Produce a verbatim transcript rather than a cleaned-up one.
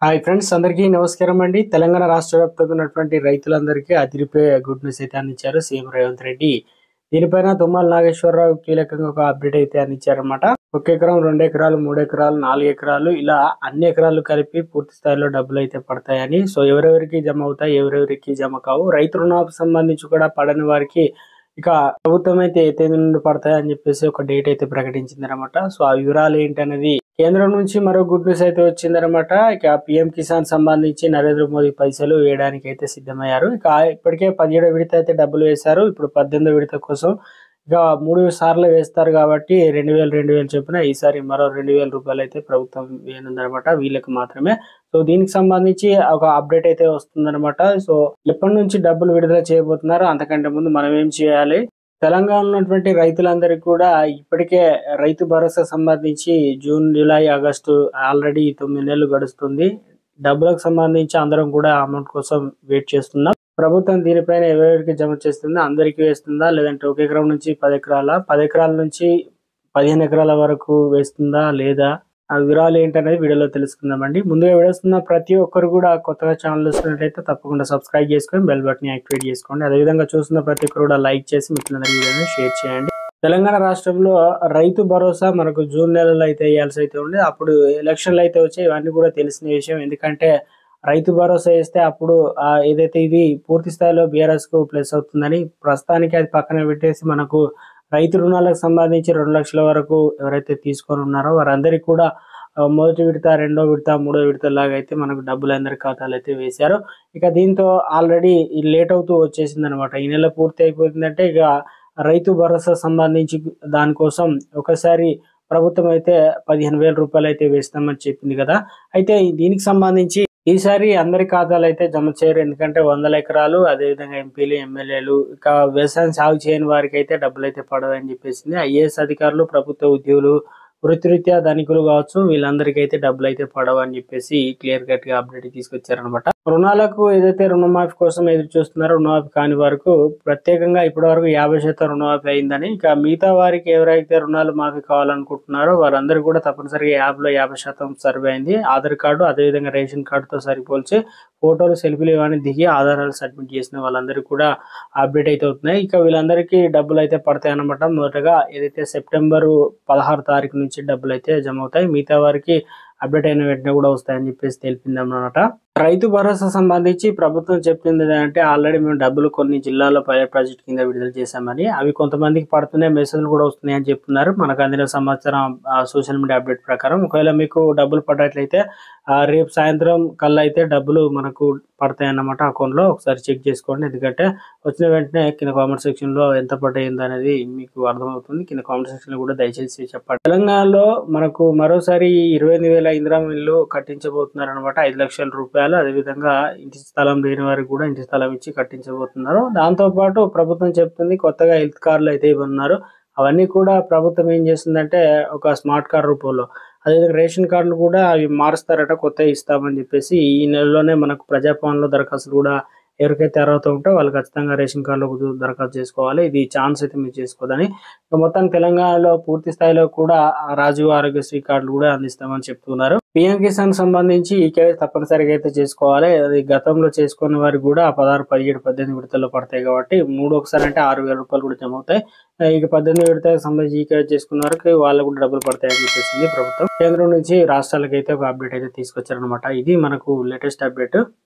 Hi friends, అందరికీ నమస్కారం అండి. తెలంగాణ రాష్ట్ర వ్యాప్తంగా ఉన్నటువంటి రైతులందరికీ అదిరిపోయే గుడ్ న్యూస్ అయితే అందించారు సీఎం రేవంత్ రెడ్డి. దీనిపైన తుమ్మల నాగేశ్వరరావు కీలకంగా ఒక అప్డేట్ అయితే అందించారన్నమాట. ఒక ఎకరం, రెండు ఎకరాలు, మూడు ఎకరాలు, నాలుగు ఎకరాలు ఇలా అన్ని ఎకరాలు కలిపి పూర్తి స్థాయిలో డబ్బులు అయితే పడతాయని, సో ఎవరెవరికి జమ అవుతాయి, ఎవరెవరికి జమ కావు, రైతు రుణాలకు సంబంధించి కూడా పడని వారికి ఇక ప్రభుత్వం అయితే ఏ తేదీ నుండి పడతాయని చెప్పేసి ఒక డేట్ అయితే ప్రకటించింది అనమాట. సో ఆ వివరాలు ఏంటనేది కేంద్రం నుంచి మరో గుడ్ న్యూస్ అయితే వచ్చిందనమాట. ఇక పిఎం కిసాన్ సంబంధించి నరేంద్ర మోదీ పైసలు వేయడానికి అయితే సిద్ధమయ్యారు. ఇక ఇప్పటికే పదిహేడో విడత అయితే డబ్బులు వేశారు. ఇప్పుడు పద్దెనిమిదో విడత కోసం ఇక మూడు సార్లు వేస్తారు కాబట్టి రెండు వేలు రెండు వేలు చొప్పున ఈసారి మరో రెండు వేల రూపాయలు అయితే ప్రభుత్వం వేయనుందనమాట, వీళ్ళకి మాత్రమే. సో దీనికి సంబంధించి ఒక అప్డేట్ అయితే వస్తుందన్నమాట. సో ఎప్పటి నుంచి డబ్బులు విడుదల చేయబోతున్నారో అంతకంటే ముందు మనం ఏం చేయాలి, తెలంగాణలో ఉన్నటువంటి రైతులందరికీ కూడా ఇప్పటికే రైతు భరోసా సంబంధించి జూన్, జూలై, ఆగస్టు ఆల్రెడీ తొమ్మిది నెలలు గడుస్తుంది. డబ్బులకు సంబంధించి అందరం కూడా అమౌంట్ కోసం వెయిట్ చేస్తున్నాం. ప్రభుత్వం దీనిపైన ఎవరెవరికి జమ చేస్తుందా, అందరికీ వేస్తుందా, లేదంటే ఒక ఎకరం నుంచి పది ఎకరాల పది ఎకరాల నుంచి పదిహేను ఎకరాల వరకు వేస్తుందా లేదా, ఆ వివరాలు ఏంటనేది వీడియోలో తెలుసుకుందామండి. ముందుగా వేస్తున్న ప్రతి ఒక్కరు కూడా కొత్తగా ఛానల్ చూస్తున్నట్లయితే తప్పకుండా సబ్స్క్రైబ్ చేసుకొని బెల్ బటన్ యాక్టివేట్ చేసుకోండి. అదేవిధంగా చూస్తున్న ప్రతి ఒక్కరు కూడా లైక్ చేసి మిత్రులందరికీ వీడియోని షేర్ చేయండి. తెలంగాణ రాష్ట్రంలో రైతు భరోసా మనకు జూన్ నెలలో అయితే వేయాల్సి అయితే ఉంది. అప్పుడు ఎలక్షన్లు అయితే వచ్చాయి, ఇవన్నీ కూడా తెలిసిన విషయం. ఎందుకంటే రైతు భరోసా వేస్తే అప్పుడు ఏదైతే ఇది పూర్తి స్థాయిలో బీఆర్ఎస్ కు ప్లస్ అవుతుందని, ప్రస్తుతానికి అది పక్కన పెట్టేసి మనకు రైతు రుణాలకు సంబంధించి రెండు లక్షల వరకు ఎవరైతే తీసుకొని ఉన్నారో వారందరికీ కూడా మొదటి విడత, రెండో విడత, మూడో విడత లాగా అయితే మనకు డబ్బులు అందరి ఖాతాలు అయితే వేశారు. ఇక దీంతో ఆల్రెడీ లేట్ అవుతూ వచ్చేసింది అనమాట. ఈ నెల పూర్తి అయిపోతుందంటే ఇక రైతు భరోసా సంబంధించి దానికోసం ఒకసారి ప్రభుత్వం అయితే పదిహేను వేల రూపాయలు అయితే వేస్తామని చెప్పింది కదా. అయితే దీనికి సంబంధించి ఈసారి అందరి ఖాతాలు అయితే జమ చేయరు. ఎందుకంటే వందల ఎకరాలు, అదేవిధంగా ఎంపీలు, ఎమ్మెల్యేలు, ఇక వ్యవసాయం సాగు చేయని వారికి అయితే డబ్బులు అయితే పడవని చెప్పేసింది. ఐఏఎస్ అధికారులు, ప్రభుత్వ ఉద్యోగులు, వృత్తిరీత్యా ధనికులు కావచ్చు, వీళ్ళందరికీ అయితే డబ్బులు అయితే పడవని చెప్పేసి క్లియర్ కట్ గా అప్డేట్ తీసుకొచ్చారనమాట. రుణాలకు ఏదైతే రుణమాఫీ కోసం ఎదురు చూస్తున్నారో, రుణమాఫీ కాని వరకు ప్రత్యేకంగా ఇప్పటి వరకు యాభై శాతం రుణమాఫీ అయిందని, ఇక మిగతా వారికి ఎవరైతే రుణాలు మాఫీ కావాలనుకుంటున్నారో వారందరూ కూడా తప్పనిసరిగా యాప్ లో యాభై శాతం సర్వే అయింది. ఆధార్ కార్డు, అదేవిధంగా రేషన్ కార్డుతో సరిపోల్చి ఫోటోలు, సెల్ఫీలు ఇవన్నీ దిగి ఆధారాలు సబ్మిట్ చేసిన వాళ్ళందరికీ కూడా అప్డేట్ అయితే అవుతున్నాయి. ఇక వీళ్ళందరికీ డబ్బులు అయితే పడతాయి అన్నమాట. మొదటగా ఏదైతే సెప్టెంబరు పదహారు తారీఖు నుంచి డబ్బులు అయితే జమ అవుతాయి. మిగతా వారికి అప్డేట్ అయిన వెంటనే కూడా వస్తాయని చెప్పేసి తెలిపింది అన్నమాట. రైతు భరోసా సంబంధించి ప్రభుత్వం చెప్పింది ఏంటంటే, ఆల్రెడీ మేము డబ్బులు కొన్ని జిల్లాల్లో పైలట్ ప్రాజెక్ట్ కింద విడుదల చేశామని, అవి కొంతమందికి పడుతున్నాయి, మెసేజ్లు కూడా వస్తున్నాయి అని చెప్తున్నారు. మనకు అందిన సమాచారం సోషల్ మీడియా అప్డేట్ ప్రకారం. ఒకవేళ మీకు డబ్బులు పడ్డట్లయితే రేపు సాయంత్రం కల్లా అయితే డబ్బులు మనకు పడతాయి అన్నమాట అకౌంట్ లో. ఒకసారి చెక్ చేసుకోండి. ఎందుకంటే వచ్చిన వెంటనే కింద కామెంట్ సెక్షన్ లో ఎంత పడ్డాయింది అనేది మీకు అర్థమవుతుంది. కింద కామెంట్ సెక్షన్ లో కూడా దయచేసి చెప్పండి. తెలంగాణలో మనకు మరోసారి ఇరవై ఎనిమిది వేల ఇందిరా ఇల్లు కట్టించబోతున్నారు అనమాట. ఐదు లక్షల రూపాయలు. అదేవిధంగా ఇంటి స్థలం లేని వారికి కూడా ఇంటి స్థలం ఇచ్చి కట్టించబోతున్నారు. దాంతో పాటు ప్రభుత్వం చెప్తుంది కొత్తగా హెల్త్ కార్డులు అయితే ఇవ్వనున్నారు. అవన్నీ కూడా ప్రభుత్వం ఏం చేస్తుందంటే ఒక స్మార్ట్ కార్డ్ రూపంలో, అదేవిధంగా రేషన్ కార్డులు కూడా అవి మారుస్తారట, కొత్త ఇస్తామని చెప్పేసి. ఈ నెలలోనే మనకు ప్రజాపాలనలో దరఖాస్తులు కూడా ఎవరికైతే అర్హత ఉంటే వాళ్ళు ఖచ్చితంగా రేషన్ కార్డులో దరఖాస్తు చేసుకోవాలి. ఇది ఛాన్స్ అయితే మీరు చేసుకోదని. మొత్తం తెలంగాణలో పూర్తి స్థాయిలో కూడా రాజీవ్ ఆరోగ్యశ్రీ కార్డులు కూడా అందిస్తామని చెప్తున్నారు. పిఎం కిసాన్ సంబంధించి ఈ కేసు తప్పనిసరిగా అయితే చేసుకోవాలి. అది గతంలో చేసుకున్న వారికి కూడా పదహారు, పదిహేడు, పద్దెనిమిది విడతల్లో పడతాయి కాబట్టి మూడు ఒకసారి అంటే ఆరు వేల రూపాయలు కూడా జమ అవుతాయి. ఇక పద్దెనిమిది విడతలకు సంబంధించి ఈ కేసు చేసుకున్న వారికి వాళ్ళకు కూడా డబ్బులు పడతాయని చెప్పేసింది ప్రభుత్వం. కేంద్రం నుంచి రాష్ట్రాలకు అయితే ఒక అప్డేట్ అయితే తీసుకొచ్చారనమాట. ఇది మనకు లేటెస్ట్ అప్డేట్.